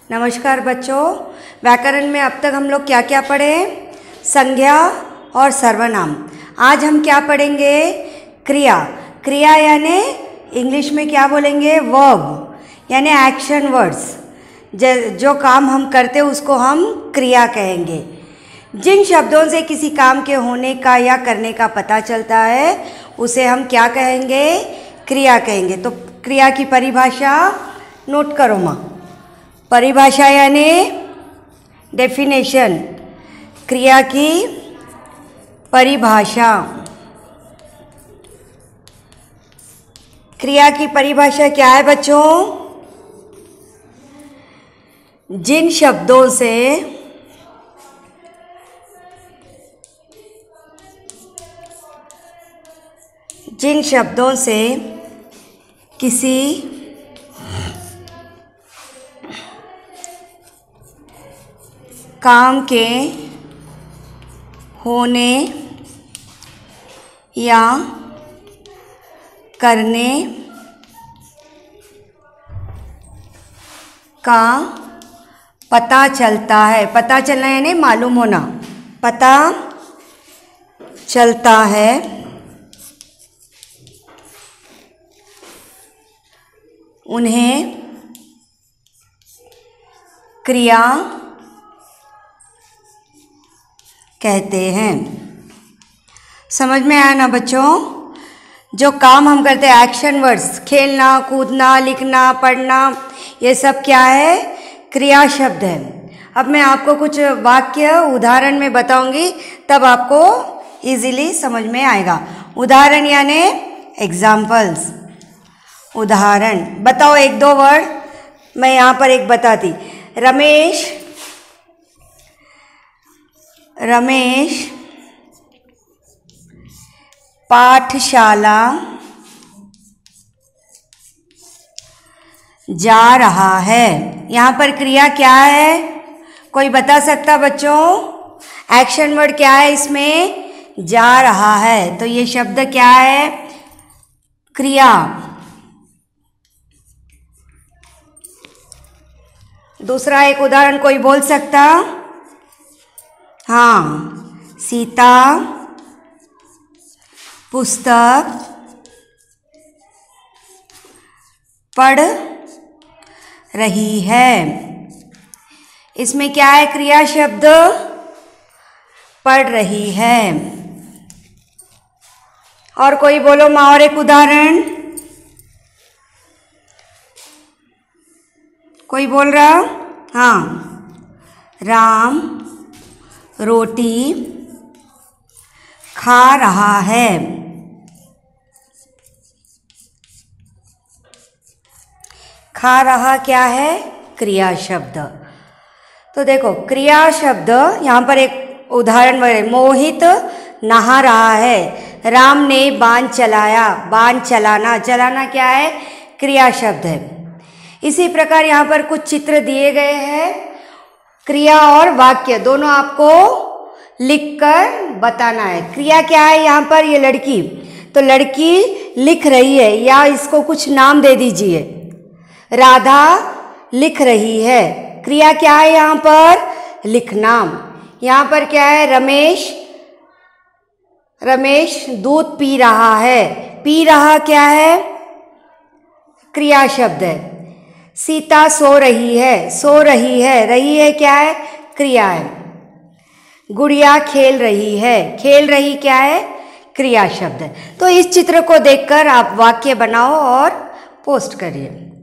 नमस्कार बच्चों, व्याकरण में अब तक हम लोग क्या क्या पढ़े? संज्ञा और सर्वनाम। आज हम क्या पढ़ेंगे? क्रिया। क्रिया यानी इंग्लिश में क्या बोलेंगे? वर्ब, यानी एक्शन वर्ड्स। जो काम हम करते हैं उसको हम क्रिया कहेंगे। जिन शब्दों से किसी काम के होने का या करने का पता चलता है उसे हम क्या कहेंगे? क्रिया कहेंगे। तो क्रिया की परिभाषा नोट करो माँ। परिभाषा यानी डेफिनेशन। क्रिया की परिभाषा। क्रिया की परिभाषा क्या है बच्चों? जिन शब्दों से किसी काम के होने या करने का पता चलता है। पता चलना यानी मालूम होना। पता चलता है उन्हें क्रिया कहते हैं। समझ में आया ना बच्चों? जो काम हम करते हैं एक्शन वर्ड्स, खेलना, कूदना, लिखना, पढ़ना, ये सब क्या है? क्रिया शब्द है। अब मैं आपको कुछ वाक्य उदाहरण में बताऊंगी, तब आपको इजीली समझ में आएगा। उदाहरण यानी एग्जाम्पल्स। उदाहरण बताओ, एक दो वर्ड। मैं यहाँ पर एक बताती। रमेश पाठशाला जा रहा है। यहाँ पर क्रिया क्या है? कोई बता सकता बच्चों? एक्शन वर्ड क्या है इसमें? जा रहा है। तो ये शब्द क्या है? क्रिया। दूसरा एक उदाहरण कोई बोल सकता? हाँ, सीता पुस्तक पढ़ रही है। इसमें क्या है? क्रिया शब्द पढ़ रही है। और कोई बोलो माँ, और एक उदाहरण कोई बोल रहा? हाँ, राम रोटी खा रहा है। खा रहा क्या है? क्रिया शब्द। तो देखो, क्रिया शब्द यहाँ पर एक उदाहरण है। मोहित नहा रहा है। राम ने बाण चलाया। बाण चलाना, चलाना क्या है? क्रिया शब्द है। इसी प्रकार यहाँ पर कुछ चित्र दिए गए हैं। क्रिया और वाक्य दोनों आपको लिखकर बताना है। क्रिया क्या है यहाँ पर? ये लड़की, तो लड़की लिख रही है, या इसको कुछ नाम दे दीजिए। राधा लिख रही है। क्रिया क्या है यहाँ पर? लिखना। यहाँ पर क्या है? रमेश दूध पी रहा है। पी रहा क्या है? क्रिया शब्द है। सीता सो रही है। सो रही है, रही है क्या है? क्रिया है। गुड़िया खेल रही है। खेल रही क्या है? क्रिया शब्द है। तो इस चित्र को देखकर आप वाक्य बनाओ और पोस्ट करिए।